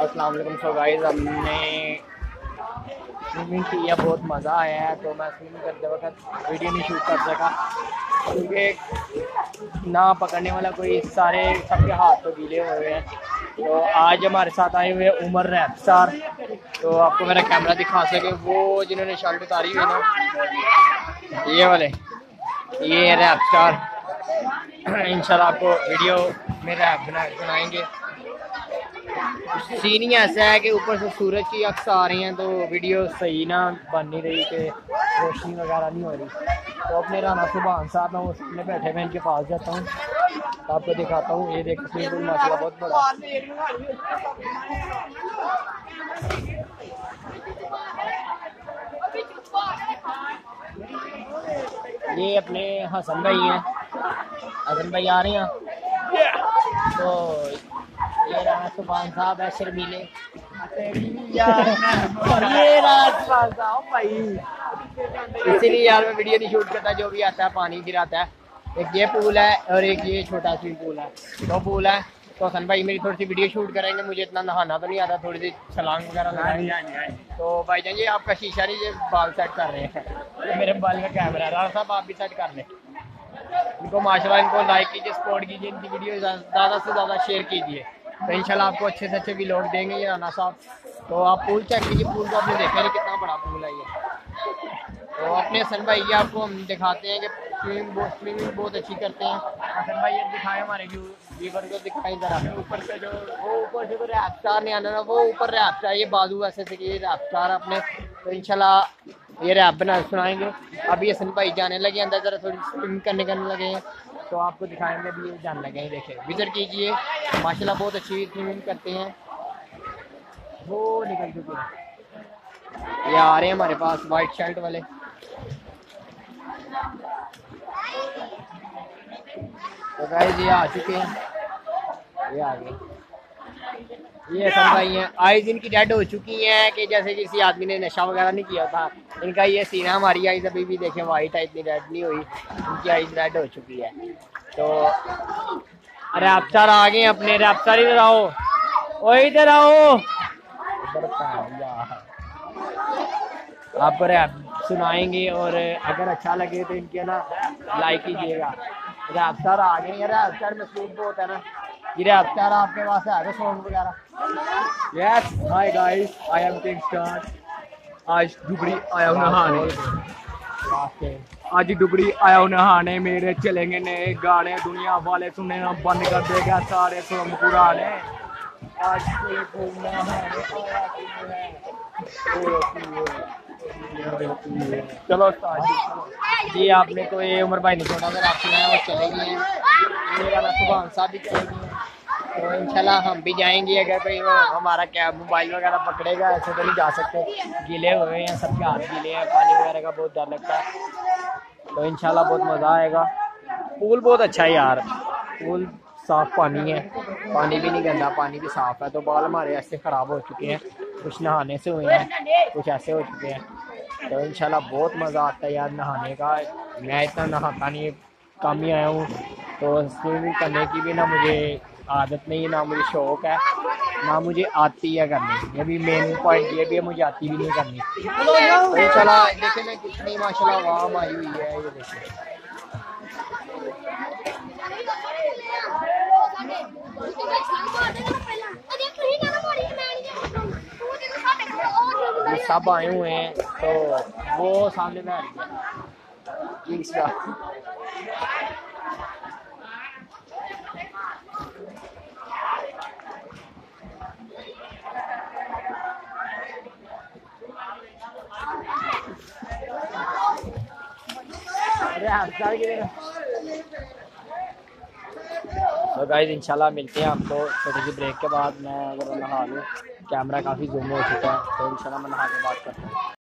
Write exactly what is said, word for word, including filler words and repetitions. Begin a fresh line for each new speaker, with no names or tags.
अस्सलाम वालेकुम। So guys हमने स्विमिंग किया, बहुत मज़ा आया है। तो मैं स्विमिंग करते वक्त वीडियो नहीं शूट कर सका क्योंकि ना पकड़ने वाला कोई, सारे सबके हाथ तो गीले हुए हैं। तो आज हमारे साथ आए हुए उमर रैप स्टार। तो आपको मेरा कैमरा दिखा सके, वो जिन्होंने शर्ट उतारी हुई ना, ये वाले, ये रैप स्टार। इंशाल्लाह आपको वीडियो में रैप बना बनाएंगे। सीन ही ऐसा है कि ऊपर से सूरज की अक्स आ रही हैं तो वीडियो सही ना बन नहीं रही, कि रोशनी वगैरह नहीं हो रही। तो अपने राना सुभान साहब, मैं वो सामने बैठे हुए इनके पास जाता हूँ, तो आपको दिखाता हूँ। ये देखो स्विमिंग माशाल्लाह बहुत बड़ा। ये अपने हसन भाई हैं, हसन भाई आ रहे हैं। तो ये राना सुभान साहब है शर्मीले। ये राना सुभान साहब भाई, इसीलिए यार मैं वीडियो नहीं शूट करता। जो भी आता है पानी गिराता है। एक ये पूल है और एक ये छोटा स्विमिंग पूल है, दो पूल है। तो हसन भाई मेरी थोड़ी सी वीडियो शूट करेंगे, मुझे इतना नहाना तो नहीं आता, थोड़ी सी छलांग वगैरह लगाएंगे। तो भाई जान जी आपका शीशा नहीं, ये बाल सेट कर रहे हैं, ये मेरे बाल का कैमरा है। राना साहब आप भी सेट कर लें इनको, माशाल्लाह इनको लाइक कीजिए, सपोर्ट कीजिए, इनकी वीडियो ज़्यादा से ज़्यादा शेयर कीजिए। तो इंशाल्लाह आपको अच्छे से अच्छे व्लॉग देंगे ये राना साहब। तो आप पूल चेक कीजिए, पूल को आपने देखा नहीं कितना बड़ा पूल है ये। तो अपने हसन भाई ये आपको हम दिखाते हैं कि स्विमिंग स्विमिंग बहुत अच्छी करते हैं। हसन भाई ये दिखाएं हमारे व्यू व्यूवर को, दिखाएं जरा। ऊपर से जो वो ऊपर से तो रैप स्टार नहीं आना ना, वो ऊपर रैप स्टार, ये बाजू ऐसे से कि ये रैप स्टार अपने। तो इंशाल्लाह ये रैप बना सुनाएंगे। अभी हसन भाई जाने लगे अंदर, जरा थोड़ी स्विमिंग करने करने लगे हैं, तो आपको दिखाएंगे। अभी ये जाने लगे हैं, देखें विजिट कीजिए, माशाल्लाह बहुत अच्छी स्विमिंग करते हैं। वो निकल चुके हैं, ये आ रहे हैं हमारे पास वाइट शर्ट वाले। तो गाइस ये आ चुके हैं, ये आ गए। ये सब भाई हैं, आइज इनकी डेड हो चुकी हैं कि जैसे किसी आदमी ने नशा वगैरह नहीं किया था। इनका ये सीन है। हमारी आइज अभी भी देखें वाइट है, इतनी रेड नहीं हुई, इनकी आइज रेड हो चुकी है। तो रैप्स्टार आ गए अपने, रैप्स्टार इधर आओ, ओ इधर आओ, आपको रैप सुनाएंगे। और अगर अच्छा लगे तो इनके ना लाइक कीजिएगा। रैप्स्टार आ गए हैं, रैप्स्टार में सूट बहुत है ना। ये रैप्स्टार आपके पास है सॉन्ग वगैरह?
Yes hi guys, I am Kingstar. आज दुबड़ी आया हूँ नहाने, आज दुबड़ी आया हूँ नहाने। मेरे चलेंगे नए गाने, दुनिया वाले सुनने बंद कर देगा सारे सुरम पुराने। आज से घूमना है, चलो
जी आपने तो ये उमर भाई ने छोड़ा, अगर आप सुना है वो चले गए हैं। ये वाला सुभान साहब भी चले गए हैं। तो इंशाल्लाह हम भी जाएंगे। अगर कोई हमारा क्या मोबाइल वगैरह पकड़ेगा, ऐसे तो नहीं जा सकते, गीले हुए हैं, सबके हाथ गीले हैं, पानी वगैरह का बहुत डर लगता है। तो इंशाल्लाह बहुत मज़ा आएगा। पूल बहुत अच्छा है यार, पूल साफ पानी है, पानी भी नहीं गंदा, पानी भी साफ है। तो बाल हमारे ऐसे ख़राब हो चुके हैं, कुछ नहाने से हुए हैं, कुछ ऐसे हो चुके हैं। तो इंशाल्लाह बहुत मज़ा आता है यार नहाने का। मैं इतना नहाता नहीं, कम ही आया हूँ। तो स्विमिंग करने की भी ना मुझे आदत नहीं है, ना मुझे शौक़ है, ना मुझे आती है करनी। ये भी मेन पॉइंट ये भी है, मुझे आती भी नहीं करनी। तो इंशाल्लाह देखें मैं कितनी माशाल्लाह वाम आई हुई है, ये देखें। ये सब आए हुए हैं, तो वो सामने में आ रही है। तो गाइस इंशाल्लाह मिलते हैं आपको छोटी सी ब्रेक के बाद। मैं अगर नहा लूँ, कैमरा काफ़ी जूम हो चुका है, तो इंशाल्लाह मैं नहा के बात करता हूँ।